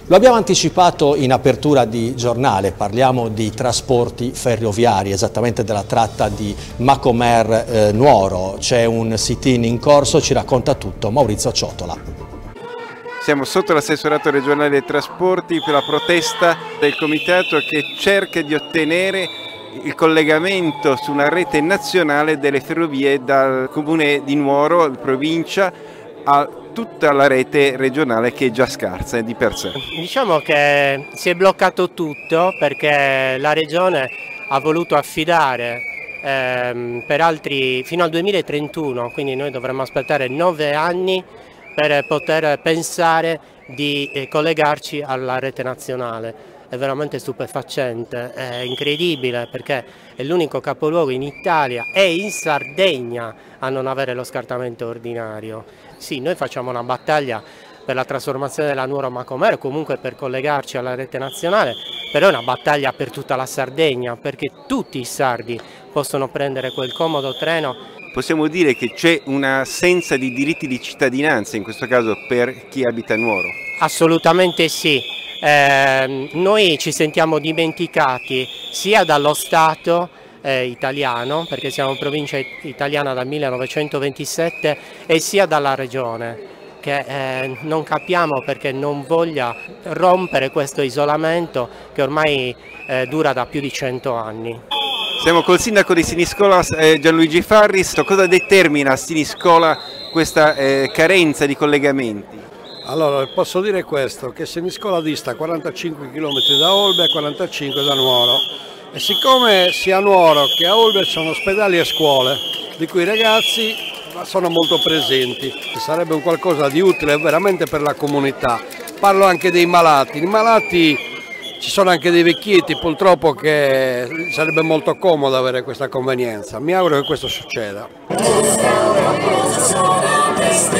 Lo abbiamo anticipato in apertura di giornale, parliamo di trasporti ferroviari, esattamente della tratta di Macomer Nuoro. C'è un sit-in in corso, ci racconta tutto Maurizio Ciotola. Siamo sotto l'assessorato regionale dei trasporti per la protesta del comitato che cerca di ottenere il collegamento su una rete nazionale delle ferrovie dal comune di Nuoro, provincia, a tutta la rete regionale che è già scarsa di per sé. Diciamo che si è bloccato tutto perché la regione ha voluto affidare per altri fino al 2031, quindi noi dovremmo aspettare 9 anni per poter pensare di collegarci alla rete nazionale. È veramente stupefacente, è incredibile perché è l'unico capoluogo in Italia e in Sardegna a non avere lo scartamento ordinario. Sì, noi facciamo una battaglia per la trasformazione della Nuoro Macomer, comunque per collegarci alla rete nazionale, però è una battaglia per tutta la Sardegna perché tutti i sardi possono prendere quel comodo treno. Possiamo dire che c'è un'assenza di diritti di cittadinanza in questo caso per chi abita a Nuoro? Assolutamente sì. Noi ci sentiamo dimenticati sia dallo Stato italiano, perché siamo provincia italiana dal 1927, e sia dalla Regione, che non capiamo perché non voglia rompere questo isolamento che ormai dura da più di 100 anni. Siamo col sindaco di Siniscola Gianluigi Farris. Cosa determina a Siniscola questa carenza di collegamenti? Allora, posso dire questo, che Siniscola dista 45 km da Olbia e 45 da Nuoro, e siccome sia a Nuoro che a Olbia ci sono ospedali e scuole di cui i ragazzi sono molto presenti, sarebbe un qualcosa di utile veramente per la comunità. Parlo anche dei malati, ci sono anche dei vecchietti purtroppo che sarebbe molto comodo avere questa convenienza, mi auguro che questo succeda.